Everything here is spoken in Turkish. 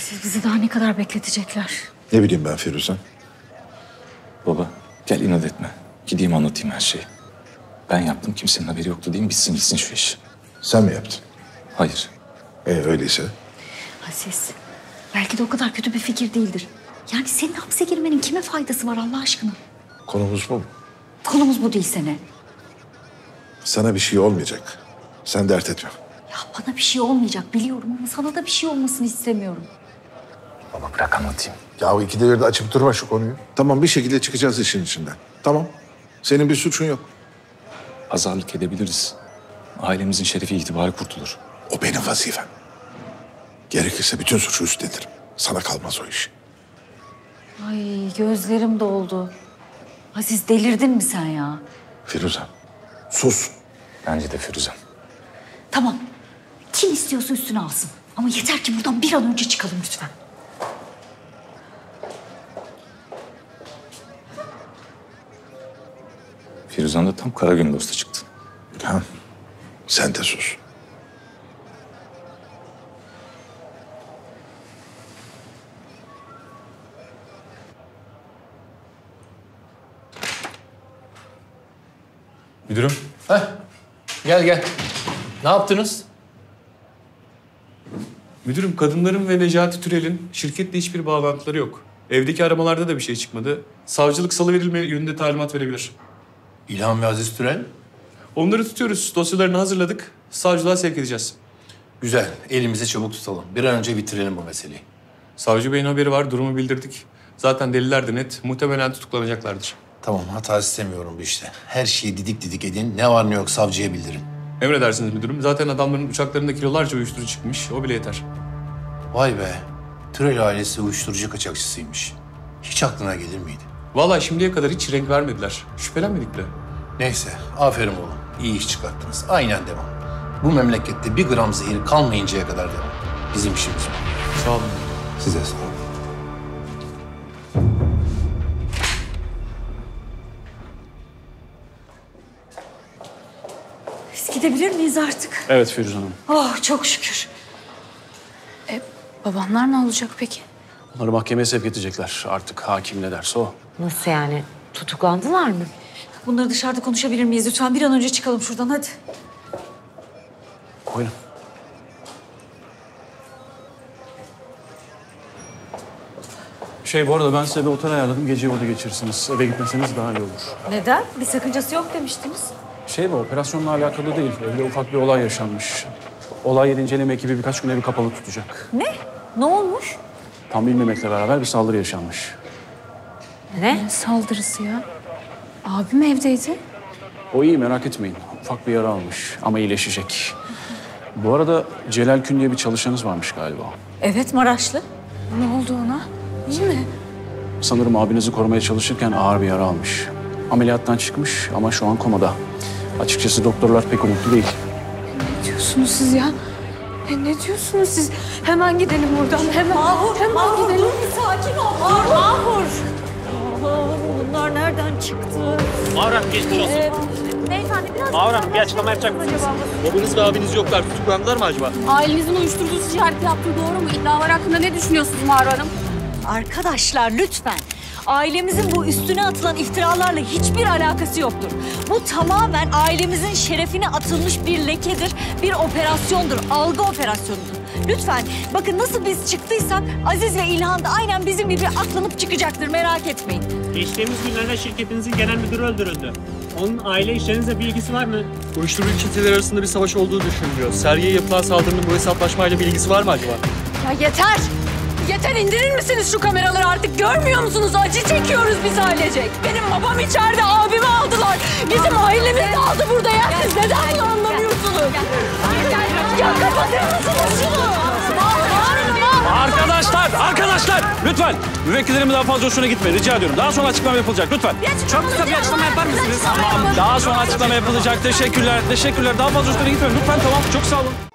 Siz bizi daha ne kadar bekletecekler? Ne bileyim ben Firuze. Baba gel inat etme. Gideyim anlatayım her şeyi. Ben yaptım, kimsenin haberi yoktu diyeyim, bitsin gitsin şu iş. Sen mi yaptın? Hayır. Öyleyse. Aziz, belki de o kadar kötü bir fikir değildir. Yani senin hapse girmenin kime faydası var Allah aşkına? Konumuz bu mu? Konumuz bu değil Sene. Sana bir şey olmayacak. Sen dert etme. Ya bana bir şey olmayacak biliyorum ama sana da bir şey olmasını istemiyorum. Baba bırak anlatayım. Ya ikide bir de açıp durma şu konuyu. Tamam, bir şekilde çıkacağız işin içinden. Tamam. Senin bir suçun yok. Pazarlık edebiliriz. Ailemizin şerefi itibarı kurtulur. O benim vazifem. Gerekirse bütün suçu üstlenirim. Sana kalmaz o iş. Ay gözlerim doldu. Aziz delirdin mi sen ya? Firuze, sus. Bence de Firuzem. Tamam. Kim istiyorsa üstüne alsın. Ama yeter ki buradan bir an önce çıkalım lütfen. Firuzan da tam kara gün dostu çıktı. Ha, sen de sus. Müdürüm. Heh. Gel. Ne yaptınız? Müdürüm, kadınların ve Necati Türel'in şirketle hiçbir bağlantıları yok. Evdeki aramalarda da bir şey çıkmadı. Savcılık salıverilme yönünde talimat verebilir. İlhan ve Aziz Türel. Onları tutuyoruz. Dosyalarını hazırladık. Savcılığa sevk edeceğiz. Güzel. Elimizi çabuk tutalım. Bir an önce bitirelim bu meseleyi. Savcı Bey'in haberi var. Durumu bildirdik. Zaten deliller de net. Muhtemelen tutuklanacaklardır. Tamam, hata istemiyorum bu işte. Her şeyi didik didik edin. Ne var ne yok savcıya bildirin. Emredersiniz müdürüm. Zaten adamların uçaklarında kilolarca uyuşturucu çıkmış. O bile yeter. Vay be. Türel ailesi uyuşturucu kaçakçısıymış. Hiç aklına gelir miydi? Vallahi şimdiye kadar hiç renk vermediler. Şüphelenmedik bile. Neyse, aferin oğlum. İyi iş çıkarttınız. Aynen devam. Bu memlekette bir gram zehir kalmayıncaya kadar devam. Bizim işimiz bu. Sağ olun. Size sağ olun. Biz gidebilir miyiz artık? Evet Firuze Hanım. Oh çok şükür. Babamlar ne olacak peki? Onları mahkemeye sevk edecekler. Artık hakim ne derse o. Nasıl yani? Tutuklandılar mı? Bunları dışarıda konuşabilir miyiz? Lütfen bir an önce çıkalım şuradan hadi. Buyurun. Bu arada ben size bir otel ayarladım. Geceyi orada geçirirsiniz. Eve gitmeseniz daha iyi olur. Neden? Bir sakıncası yok demiştiniz. Bu operasyonla alakalı değil. Öyle ufak bir olay yaşanmış. Olay yeri inceleme ekibi birkaç gün evi kapalı tutacak. Ne? Ne olmuş? Tam bilmemekle beraber bir saldırı yaşanmış. Ne? Ne saldırısı ya? Abim evdeydi. O iyi, merak etmeyin. Ufak bir yara almış ama iyileşecek. Bu arada Celal Kün diye bir çalışanınız varmış galiba. Evet Maraşlı. Ne oldu ona? İyi mi? Sanırım abinizi korumaya çalışırken ağır bir yara almış. Ameliyattan çıkmış ama şu an komada. Açıkçası doktorlar pek umutlu değil. Ne diyorsunuz siz ya? Ne diyorsunuz siz? Hemen gidelim buradan. Hemen gidelim. Sakin ol. Mahur. Bunlar nereden çıktı? Mahur Hanım geçmiş olsun. Beyefendi biraz... Mahur Hanım bir açıklama yapacak mısınız? Babanız ve abiniz yoklar. Tutuklandılar mı acaba? Ailenizin uyuşturucu ticareti yaptığı doğru mu? İddialar hakkında ne düşünüyorsunuz Mahur Hanım? Arkadaşlar lütfen. Ailemizin bu üstüne atılan iftiralarla hiçbir alakası yoktur. Bu tamamen ailemizin şerefine atılmış bir lekedir, bir operasyondur, algı operasyonudur. Lütfen bakın nasıl biz çıktıysak Aziz ve İlhan da aynen bizim gibi aklanıp çıkacaktır, merak etmeyin. Geçtiğimiz günlerde şirketinizin genel müdürü öldürüldü. Onun aile işlerinizle bir ilgisi var mı? Uyuşturucu çeteleri arasında bir savaş olduğu düşünülüyor. Sergiye yapılan saldırının bu hesaplaşmayla bir ilgisi var mı acaba? Ya yeter! Yeter, indirir misiniz şu kameraları artık? Görmüyor musunuz? Acı çekiyoruz biz ailecek. Benim babam içeride, abimi aldılar. Bizim ailemiz de aldı burada ya. Siz neden bunu anlamıyorsunuz? Ya kapatır mısınız şunu? Arkadaşlar! Lütfen! Müvekkillerim daha fazla hoşuna gitmeyin. Rica ediyorum. Daha sonra açıklama yapılacak. Lütfen. Çok kısa bir açıklama yapar mısınız? Tamam. Daha sonra açıklama yapılacak. Teşekkürler. Daha fazla hoşuna gitmeyin. Lütfen tamam. Çok sağ olun.